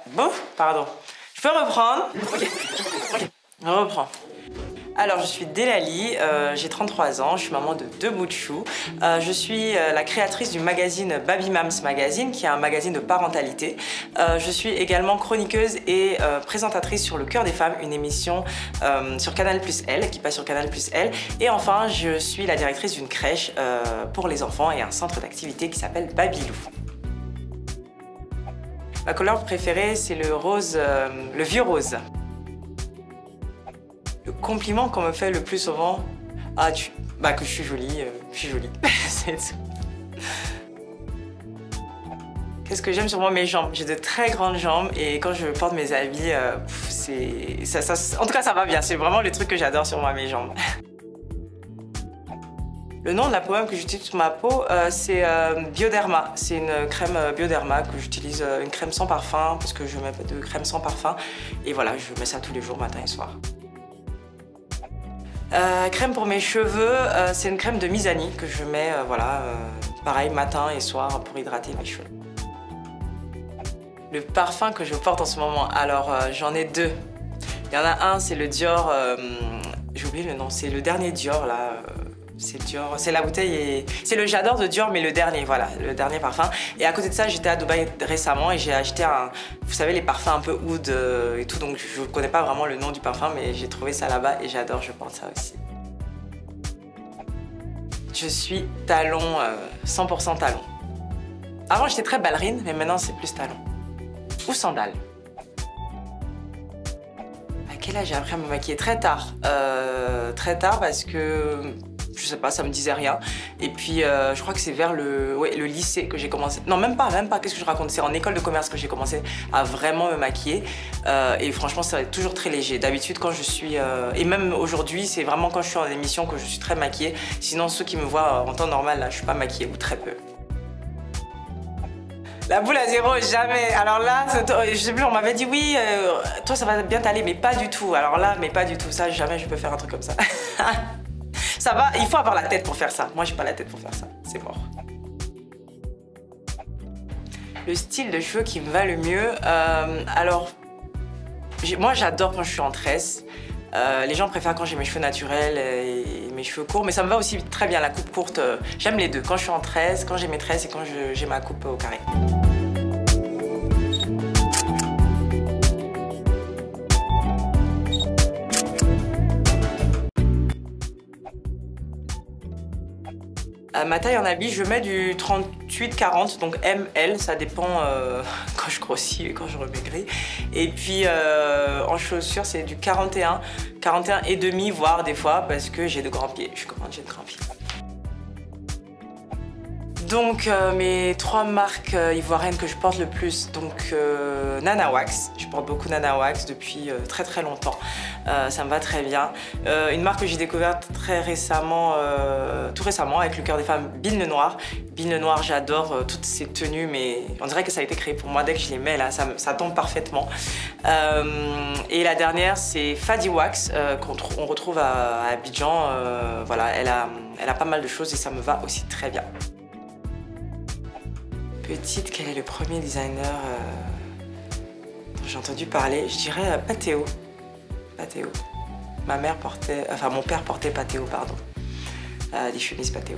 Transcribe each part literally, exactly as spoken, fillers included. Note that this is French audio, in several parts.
Bon, pardon. Je peux reprendre? Ok, ok, on reprend. Alors, je suis Delali, euh, j'ai trente-trois ans, je suis maman de deux bouts de chou. Euh, je suis euh, la créatrice du magazine Baby Mams Magazine, qui est un magazine de parentalité. Euh, je suis également chroniqueuse et euh, présentatrice sur Le Cœur des Femmes, une émission euh, sur Canal plus L, qui passe sur Canal plus L. Et enfin, je suis la directrice d'une crèche euh, pour les enfants et un centre d'activité qui s'appelle Babylou. Ma couleur préférée, c'est le rose, euh, le vieux rose. Le compliment qu'on me fait le plus souvent, ah, tu... bah, que je suis jolie, euh, je suis jolie, c'est tout. Qu'est-ce que j'aime sur moi? Mes jambes. J'ai de très grandes jambes et quand je porte mes habits, euh, c'est... Ça, ça, en tout cas, ça va bien. C'est vraiment le truc que j'adore sur moi, mes jambes. Le nom de la pommade que j'utilise sur ma peau, euh, c'est euh, Bioderma. C'est une crème Bioderma que j'utilise, euh, une crème sans parfum, parce que je mets pas de crème sans parfum. Et voilà, je mets ça tous les jours, matin et soir. Euh, crème pour mes cheveux, euh, c'est une crème de Mizani que je mets, euh, voilà, euh, pareil, matin et soir pour hydrater mes cheveux. Le parfum que je porte en ce moment, alors euh, j'en ai deux. Il y en a un, c'est le Dior, euh, j'ai oublié le nom, c'est le dernier Dior là. Euh, C'est Dior, c'est la bouteille et... C'est le J'adore de Dior, mais le dernier, voilà, le dernier parfum. Et à côté de ça, j'étais à Dubaï récemment et j'ai acheté un... Vous savez, les parfums un peu oud euh, et tout, donc je ne connais pas vraiment le nom du parfum, mais j'ai trouvé ça là-bas et j'adore, je porte ça aussi. Je suis talon, euh, cent pour cent talon. Avant, j'étais très ballerine, mais maintenant, c'est plus talon. Ou sandales. À quel âge j'ai appris à me maquiller? Très tard. Euh, très tard parce que... Je sais pas, ça me disait rien. Et puis, euh, je crois que c'est vers le, ouais, le lycée que j'ai commencé. Non, même pas, même pas, qu'est-ce que je raconte? C'est en école de commerce que j'ai commencé à vraiment me maquiller. Euh, et franchement, c'est toujours très léger. D'habitude, quand je suis... Euh, et même aujourd'hui, c'est vraiment quand je suis en émission que je suis très maquillée. Sinon, ceux qui me voient en temps normal, là, je suis pas maquillée ou très peu. La boule à zéro, jamais. Alors là, je sais plus, on m'avait dit oui, euh, toi, ça va bien t'aller, mais pas du tout. Alors là, mais pas du tout. Ça, jamais je peux faire un truc comme ça. Ça va, il faut avoir la tête pour faire ça. Moi, j'ai pas la tête pour faire ça, c'est mort. Le style de cheveux qui me va le mieux, euh, alors, moi, j'adore quand je suis en tresse. Euh, les gens préfèrent quand j'ai mes cheveux naturels et mes cheveux courts, mais ça me va aussi très bien, la coupe courte. Euh, J'aime les deux, quand je suis en tresse, quand j'ai mes tresses et quand j'ai ma coupe au carré. À ma taille en habit, je mets du trente-huit quarante, donc M L, ça dépend euh, quand je grossis et quand je remaigris. Et puis euh, en chaussures, c'est du quarante et un, quarante et un et demi, voire des fois, parce que j'ai de grands pieds. Je suis contente, j'ai de grands pieds. Donc euh, mes trois marques euh, ivoiriennes que je porte le plus, donc euh, Nana Wax, je porte beaucoup Nana Wax depuis euh, très très longtemps, euh, ça me va très bien. Euh, une marque que j'ai découverte très récemment, euh, tout récemment avec Le Cœur des Femmes, Bine Le Noir. Bine Le Noir, j'adore euh, toutes ces tenues, mais on dirait que ça a été créé pour moi. Dès que je les mets là, ça, ça tombe parfaitement. Euh, et la dernière, c'est Fadi Wax, euh, qu'on on retrouve à, à Abidjan. Euh, voilà, elle a, elle a pas mal de choses et ça me va aussi très bien. Petite, quel est le premier designer euh, dont j'ai entendu parler? Je dirais euh, Patéo. Patéo. Ma mère portait, enfin mon père portait Patéo, pardon. Euh, des chemises Patéo.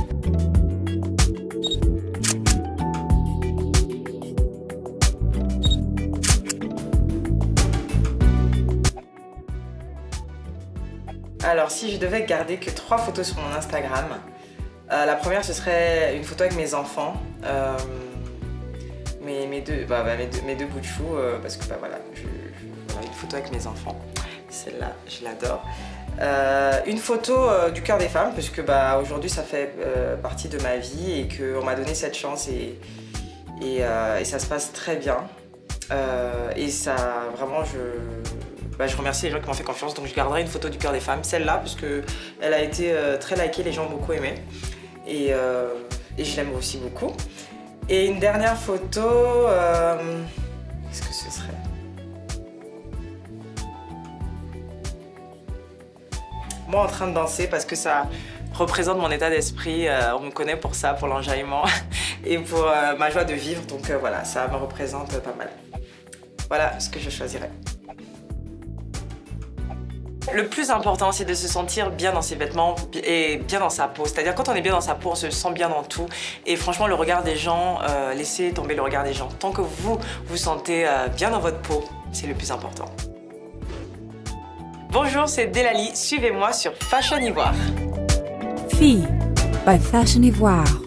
Alors, si je devais garder que trois photos sur mon Instagram, Euh, la première, ce serait une photo avec mes enfants, euh, mes, mes, deux, bah, bah, mes, deux, mes deux bouts de chou, euh, parce que bah, voilà, je, je, voilà, une photo avec mes enfants, celle-là, je l'adore. Euh, une photo euh, du Cœur des Femmes, parce que bah, aujourd'hui, ça fait euh, partie de ma vie et qu'on m'a donné cette chance et, et, euh, et ça se passe très bien. Euh, et ça, vraiment, je... Bah, je remercie les gens qui m'ont fait confiance, donc je garderai une photo du Cœur des Femmes, celle-là, parce qu'elle a été euh, très likée, les gens ont beaucoup aimé. Et, euh, et je l'aime aussi beaucoup. Et une dernière photo, euh, qu'est-ce que ce serait? Moi en train de danser, parce que ça représente mon état d'esprit, euh, on me connaît pour ça, pour l'enjaillement et pour euh, ma joie de vivre, donc euh, voilà, ça me représente pas mal. voilà ce que je choisirais. Le plus important, c'est de se sentir bien dans ses vêtements et bien dans sa peau. C'est-à-dire quand on est bien dans sa peau, on se sent bien dans tout. Et franchement, le regard des gens, euh, laissez tomber le regard des gens. Tant que vous vous sentez euh, bien dans votre peau, c'est le plus important. Bonjour, c'est Delali. Suivez-moi sur Fashion Ivoire. Fille by Fashion Ivoire.